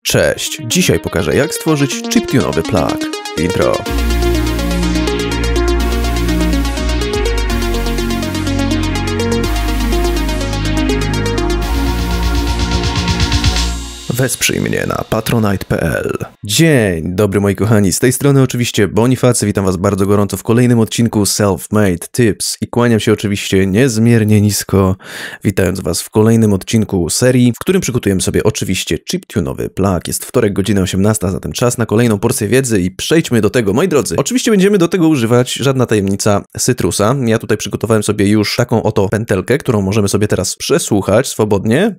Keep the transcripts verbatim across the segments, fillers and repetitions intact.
Cześć, dzisiaj pokażę, jak stworzyć chiptune'owy plug. Intro. Wesprzyj mnie na patronite kropka p l. Dzień dobry moi kochani, z tej strony oczywiście Bonifacy, witam was bardzo gorąco w kolejnym odcinku Self-Made Tips i kłaniam się oczywiście niezmiernie nisko, witając was w kolejnym odcinku serii, w którym przygotujemy sobie oczywiście chiptune'owy plug. Jest wtorek, godzina osiemnasta, zatem czas na kolejną porcję wiedzy i przejdźmy do tego, moi drodzy. Oczywiście będziemy do tego używać, żadna tajemnica, Cytrusa. Ja tutaj przygotowałem sobie już taką oto pętelkę, którą możemy sobie teraz przesłuchać swobodnie.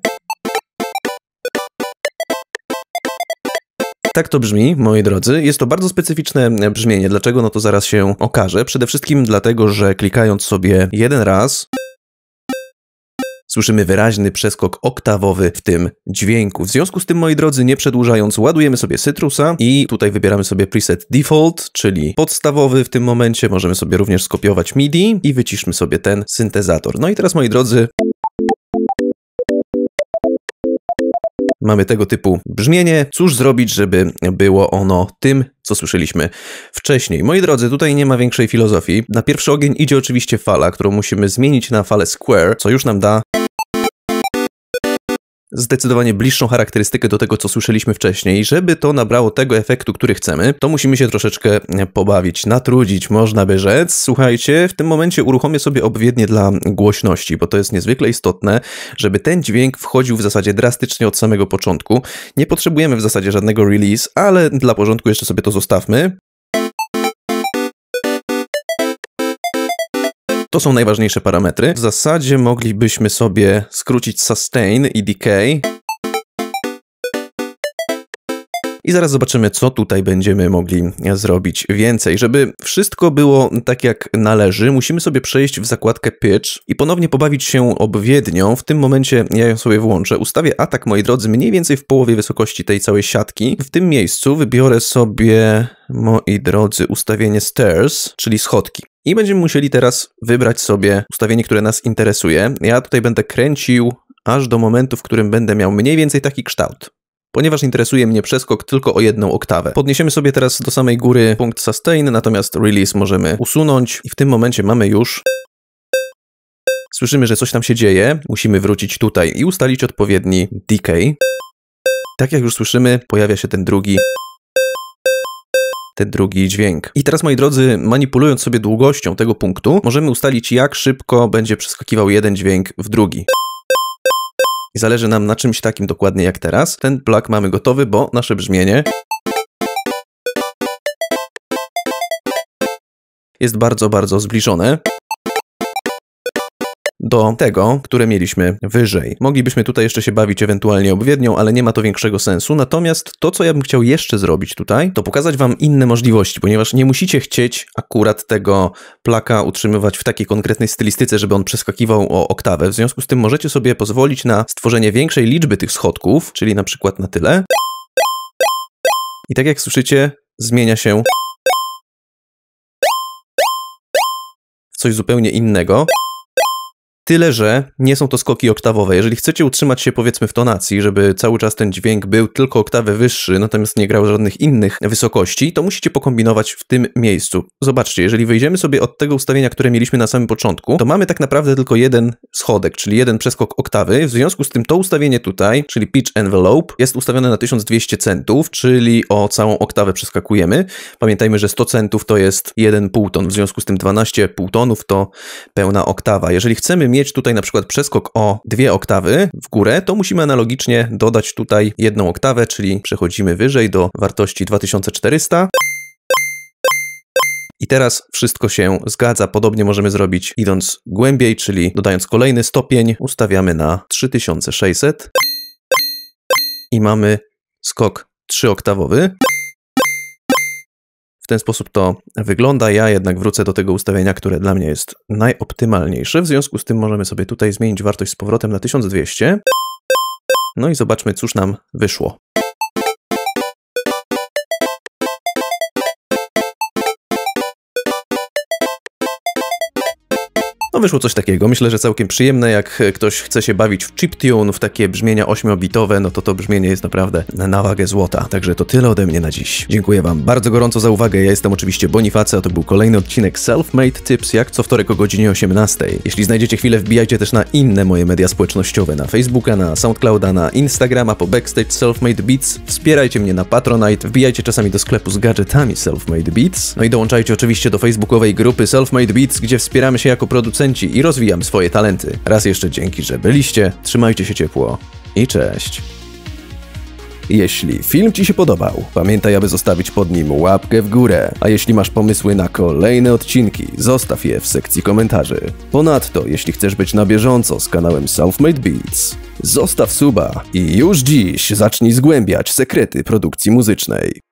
Tak to brzmi, moi drodzy. Jest to bardzo specyficzne brzmienie. Dlaczego? No to zaraz się okaże. Przede wszystkim dlatego, że klikając sobie jeden raz, słyszymy wyraźny przeskok oktawowy w tym dźwięku. W związku z tym, moi drodzy, nie przedłużając, ładujemy sobie Cytrusa i tutaj wybieramy sobie preset default, czyli podstawowy w tym momencie. Możemy sobie również skopiować MIDI i wyciszmy sobie ten syntezator. No i teraz, moi drodzy, mamy tego typu brzmienie. Cóż zrobić, żeby było ono tym, co słyszeliśmy wcześniej? Moi drodzy, tutaj nie ma większej filozofii. Na pierwszy ogień idzie oczywiście fala, którą musimy zmienić na falę square, co już nam da zdecydowanie bliższą charakterystykę do tego, co słyszeliśmy wcześniej. Żeby to nabrało tego efektu, który chcemy, to musimy się troszeczkę pobawić, natrudzić, można by rzec. Słuchajcie, w tym momencie uruchomię sobie odpowiednie dla głośności, bo to jest niezwykle istotne, żeby ten dźwięk wchodził w zasadzie drastycznie od samego początku. Nie potrzebujemy w zasadzie żadnego release, ale dla porządku jeszcze sobie to zostawmy. To są najważniejsze parametry. W zasadzie moglibyśmy sobie skrócić sustain i decay. I zaraz zobaczymy, co tutaj będziemy mogli zrobić więcej. Żeby wszystko było tak, jak należy, musimy sobie przejść w zakładkę Pitch i ponownie pobawić się obwiednią. W tym momencie ja ją sobie włączę. Ustawię atak, moi drodzy, mniej więcej w połowie wysokości tej całej siatki. W tym miejscu wybiorę sobie, moi drodzy, ustawienie Stairs, czyli schodki. I będziemy musieli teraz wybrać sobie ustawienie, które nas interesuje. Ja tutaj będę kręcił aż do momentu, w którym będę miał mniej więcej taki kształt, ponieważ interesuje mnie przeskok tylko o jedną oktawę. Podniesiemy sobie teraz do samej góry punkt sustain, natomiast release możemy usunąć i w tym momencie mamy już... Słyszymy, że coś tam się dzieje. Musimy wrócić tutaj i ustalić odpowiedni decay. Tak jak już słyszymy, pojawia się ten drugi... ten drugi dźwięk. I teraz, moi drodzy, manipulując sobie długością tego punktu, możemy ustalić, jak szybko będzie przeskakiwał jeden dźwięk w drugi. I zależy nam na czymś takim dokładnie jak teraz. Ten plug mamy gotowy, bo nasze brzmienie jest bardzo, bardzo zbliżone do tego, które mieliśmy wyżej. Moglibyśmy tutaj jeszcze się bawić ewentualnie obwiednią, ale nie ma to większego sensu. Natomiast to, co ja bym chciał jeszcze zrobić tutaj, to pokazać wam inne możliwości, ponieważ nie musicie chcieć akurat tego plaka utrzymywać w takiej konkretnej stylistyce, żeby on przeskakiwał o oktawę. W związku z tym możecie sobie pozwolić na stworzenie większej liczby tych schodków, czyli na przykład na tyle. I tak jak słyszycie, zmienia się w coś zupełnie innego. Tyle, że nie są to skoki oktawowe. Jeżeli chcecie utrzymać się, powiedzmy, w tonacji, żeby cały czas ten dźwięk był tylko oktawę wyższy, natomiast nie grał żadnych innych wysokości, to musicie pokombinować w tym miejscu. Zobaczcie, jeżeli wyjdziemy sobie od tego ustawienia, które mieliśmy na samym początku, to mamy tak naprawdę tylko jeden schodek, czyli jeden przeskok oktawy. W związku z tym to ustawienie tutaj, czyli pitch envelope, jest ustawione na tysiąc dwieście centów, czyli o całą oktawę przeskakujemy. Pamiętajmy, że sto centów to jest jeden półton, w związku z tym dwanaście półtonów to pełna oktawa. Jeżeli chcemy mieć mieć tutaj na przykład przeskok o dwie oktawy w górę, to musimy analogicznie dodać tutaj jedną oktawę, czyli przechodzimy wyżej do wartości dwa tysiące czterysta. I teraz wszystko się zgadza. Podobnie możemy zrobić idąc głębiej, czyli dodając kolejny stopień, ustawiamy na trzy tysiące sześćset i mamy skok trzyoktawowy. W ten sposób to wygląda. Ja jednak wrócę do tego ustawienia, które dla mnie jest najoptymalniejsze. W związku z tym możemy sobie tutaj zmienić wartość z powrotem na tysiąc dwieście. No i zobaczmy, cóż nam wyszło. No wyszło coś takiego, myślę, że całkiem przyjemne, jak ktoś chce się bawić w chiptune, w takie brzmienia ośmiobitowe, no to to brzmienie jest naprawdę na wagę złota. Także to tyle ode mnie na dziś. Dziękuję wam bardzo gorąco za uwagę, ja jestem oczywiście Boniface, a to był kolejny odcinek Self-Made Tips, jak co wtorek o godzinie osiemnastej. Jeśli znajdziecie chwilę, wbijajcie też na inne moje media społecznościowe, na Facebooka, na Soundclouda, na Instagrama, po Backstage Self-Made Beats, wspierajcie mnie na Patronite, wbijajcie czasami do sklepu z gadżetami Self-Made Beats, no i dołączajcie oczywiście do facebookowej grupy Self-Made Beats, gdzie wspieramy się jako producenci i rozwijam swoje talenty. Raz jeszcze dzięki, że byliście, trzymajcie się ciepło i cześć. Jeśli film ci się podobał, pamiętaj, aby zostawić pod nim łapkę w górę, a jeśli masz pomysły na kolejne odcinki, zostaw je w sekcji komentarzy. Ponadto, jeśli chcesz być na bieżąco z kanałem Self-Made Beats, zostaw suba i już dziś zacznij zgłębiać sekrety produkcji muzycznej.